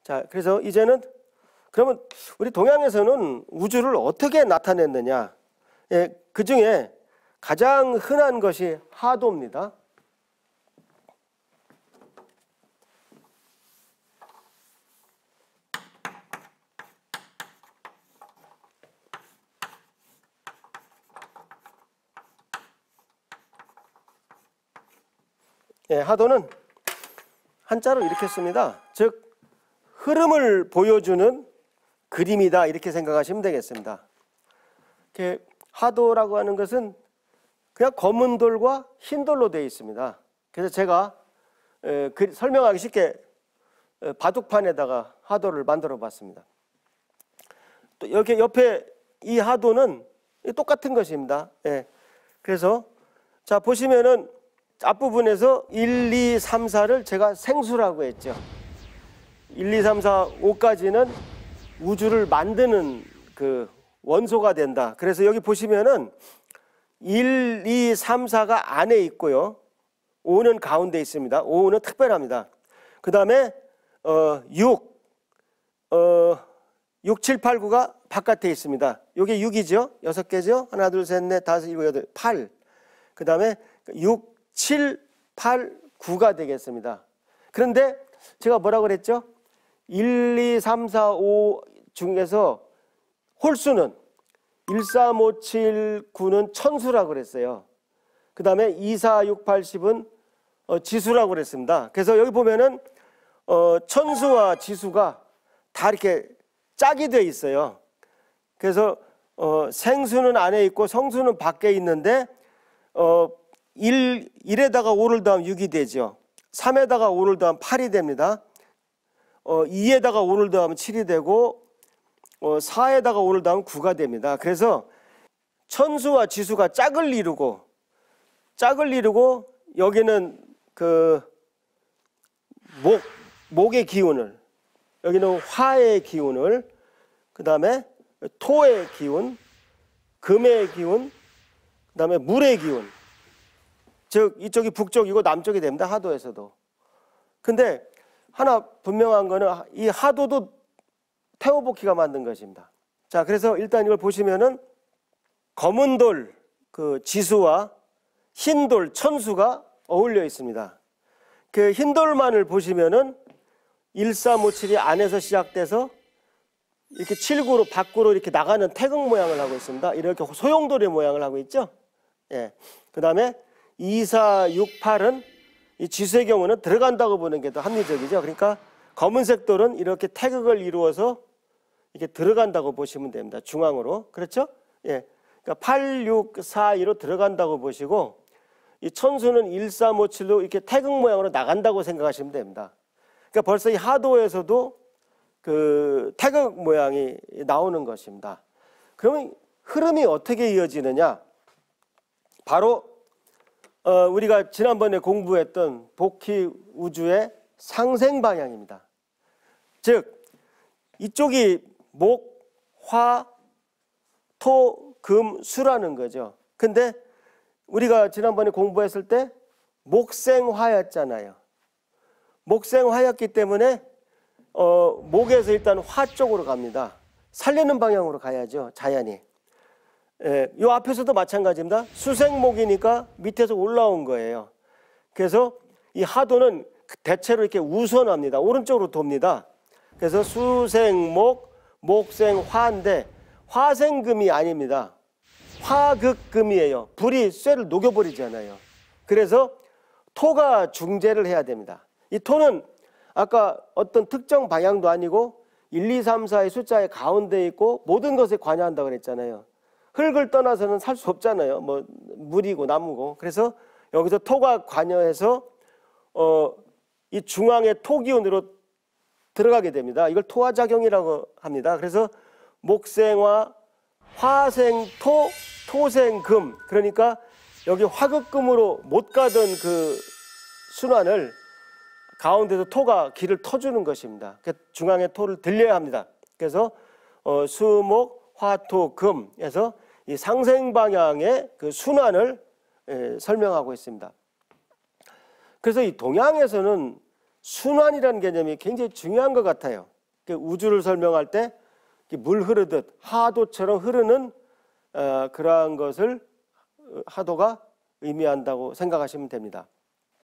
자, 그래서 이제는 그러면 우리 동양에서는 우주를 어떻게 나타냈느냐? 예, 그 중에 가장 흔한 것이 하도입니다. 예, 하도는 한자로 이렇게 씁니다. 즉 흐름을 보여주는 그림이다 이렇게 생각하시면 되겠습니다. 이렇게 하도라고 하는 것은 그냥 검은 돌과 흰 돌로 되어 있습니다. 그래서 제가 설명하기 쉽게 바둑판에다가 하도를 만들어 봤습니다. 또 여기 옆에 이 하도는 똑같은 것입니다. 예. 그래서 자 보시면은 앞부분에서 1, 2, 3, 4를 제가 생수라고 했죠. 1, 2, 3, 4, 5까지는 우주를 만드는 그 원소가 된다. 그래서 여기 보시면은 1, 2, 3, 4가 안에 있고요. 5는 가운데 있습니다. 5는 특별합니다. 그 다음에 6, 7, 8, 9가 바깥에 있습니다. 이게 6이죠. 6개죠. 하나, 둘, 셋, 넷, 다섯, 일곱, 여덟, 8. 그 다음에 6, 7, 8, 9가 되겠습니다. 그런데 제가 뭐라고 그랬죠? 1, 2, 3, 4, 5 중에서 홀수는 1, 3, 5, 7, 9는 천수라고 그랬어요. 그 다음에 2, 4, 6, 8, 10은 지수라고 그랬습니다. 그래서 여기 보면은 천수와 지수가 다 이렇게 짝이 되어 있어요. 그래서 생수는 안에 있고 성수는 밖에 있는데 1에다가 5를 더하면 6이 되죠. 3에다가 5를 더하면 8이 됩니다. 2에다가 5를 더하면 7이 되고 4에다가 5를 더하면 9가 됩니다. 그래서 천수와 지수가 짝을 이루고 여기는 그 목의 기운을, 여기는 화의 기운을, 그 다음에 토의 기운, 금의 기운, 그 다음에 물의 기운, 즉 이쪽이 북쪽이고 남쪽이 됩니다. 하도에서도. 근데 하나 분명한 거는 이 하도도 테오보키가 만든 것입니다. 자, 그래서 일단 이걸 보시면은 검은 돌 그 지수와 흰 돌 천수가 어울려 있습니다. 그 흰 돌만을 보시면은 1, 3, 5, 7이 안에서 시작돼서 이렇게 7, 9로 밖으로 이렇게 나가는 태극 모양을 하고 있습니다. 이렇게 소용돌이 모양을 하고 있죠. 예. 그 다음에 2, 4, 6, 8은 이 지수의 경우는 들어간다고 보는 게 더 합리적이죠. 그러니까 검은색 돌은 이렇게 태극을 이루어서 이렇게 들어간다고 보시면 됩니다. 중앙으로. 그렇죠? 예. 그러니까 8, 6, 4, 2로 들어간다고 보시고 이 천수는 1, 3, 5, 7로 이렇게 태극 모양으로 나간다고 생각하시면 됩니다. 그러니까 벌써 이 하도에서도 그 태극 모양이 나오는 것입니다. 그러면 흐름이 어떻게 이어지느냐? 바로 우리가 지난번에 공부했던 복희 우주의 상생 방향입니다. 즉 이쪽이 목, 화, 토, 금, 수라는 거죠. 근데 우리가 지난번에 공부했을 때 목생화였잖아요. 목생화였기 때문에 목에서 일단 화 쪽으로 갑니다. 살리는 방향으로 가야죠. 자연이. 예, 이 앞에서도 마찬가지입니다. 수생목이니까 밑에서 올라온 거예요. 그래서 이 하도는 대체로 이렇게 우선합니다. 오른쪽으로 돕니다. 그래서 수생목, 목생화인데 화생금이 아닙니다. 화극금이에요. 불이 쇠를 녹여버리잖아요. 그래서 토가 중재를 해야 됩니다. 이 토는 아까 어떤 특정 방향도 아니고 1, 2, 3, 4의 숫자의 가운데 있고 모든 것에 관여한다고 그랬잖아요. 흙을 떠나서는 살 수 없잖아요. 뭐 물이고 나무고. 그래서 여기서 토가 관여해서 이 중앙의 토기운으로 들어가게 됩니다. 이걸 토화작용이라고 합니다. 그래서 목생화, 화생토, 토생금. 그러니까 여기 화극금으로 못 가던 그 순환을 가운데서 토가 길을 터주는 것입니다. 중앙에 토를 들려야 합니다. 그래서 수목, 화토, 금에서 이 상생 방향의 그 순환을 설명하고 있습니다. 그래서 이 동양에서는 순환이라는 개념이 굉장히 중요한 것 같아요. 우주를 설명할 때 물 흐르듯 하도처럼 흐르는 그러한 것을 하도가 의미한다고 생각하시면 됩니다.